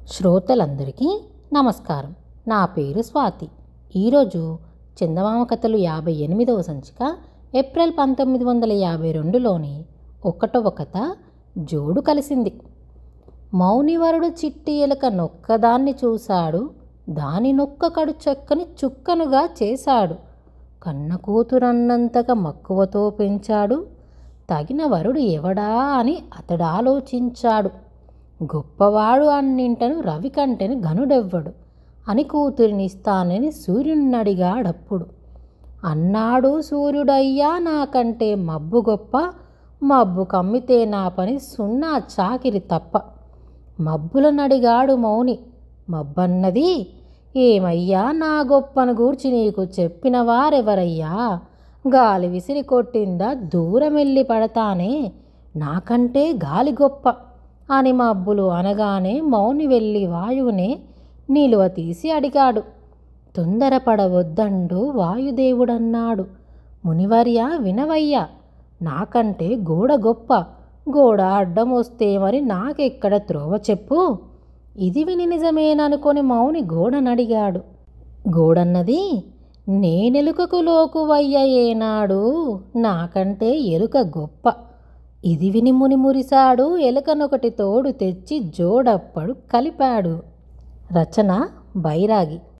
శ్రోతలందరికీ నమస్కారం. నా పేరు స్వాతి. ఈరోజు చందమామ కథలు 58వ సంచిక ఏప్రిల్ 1952లోని 1వ కథ జోడు కలిసింది. మౌనివరుడు చిట్టి ఎలుక నొక్కదాన్ని చూశాడు, దాని నొక్కకడు చక్కని చుక్కనుగా చేశాడు. కన్న కూతురన్నంతగా మక్కువతో పెంచాడు, తగిన వరుడు ఎవడా అని అతడాలోచించాడు. గొప్పవాడు అన్నింటను రవికంటెను ఘనుడెవ్వడు అని కూతురినిస్తానని సూర్యున్నడిగాడప్పుడు. అన్నాడు సూర్యుడయ్యా, నాకంటే మబ్బు గొప్ప, మబ్బు కమ్మితే నా పని సున్నా చాకిరి తప్ప. మబ్బులనడిగాడు మౌని, మబ్బన్నది ఏమయ్యా, నా గొప్పను గూర్చి నీకు చెప్పిన వారెవరయ్యా? గాలి విసిరి కొట్టిందా దూరమెల్లి పడతానే, నాకంటే గాలి గొప్ప అని మబ్బులు అనగానే మౌని వెళ్ళి వాయువునే నిలువ తీసి అడిగాడు. తొందరపడవద్దండు వాయుదేవుడన్నాడు. మునివర్య వినవయ్యా, నాకంటే గోడ గొప్ప, గోడ అడ్డం వస్తే మరి నాకెక్కడ త్రోవ చెప్పు. ఇది విని నిజమేననుకొని మౌని గోడనడిగాడు. గోడన్నది, నేనెలుకకు లోకువయ్య ఏనాడు, నాకంటే ఎలుక గొప్ప. ఇది విని ముని మురిశాడు, ఎలుకనొకటి తోడు తెచ్చి జోడప్పడు కలిపాడు. రచన బైరాగి.